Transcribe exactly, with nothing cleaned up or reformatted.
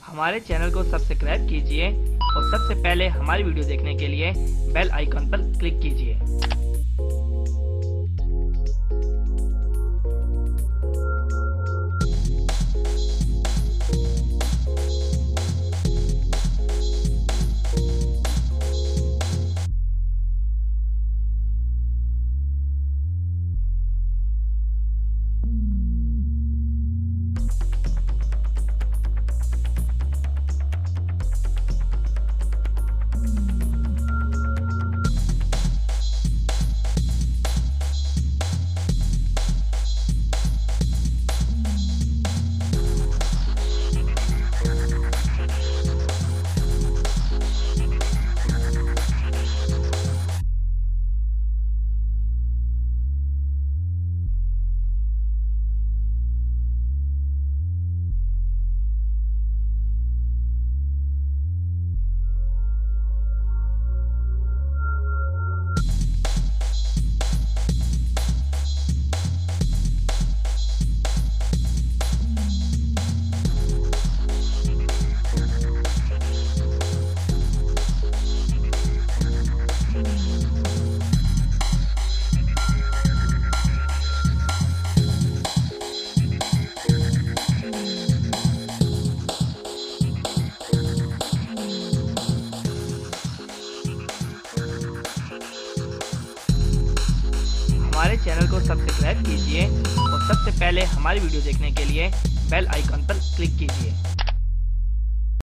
हमारे चैनल को सब्सक्राइब कीजिए और सबसे पहले हमारी वीडियो देखने के लिए बेल आइकन पर क्लिक कीजिए। हमारे चैनल को सब्सक्राइब कीजिए और सबसे पहले हमारी वीडियो देखने के लिए बेल आइकन पर क्लिक कीजिए।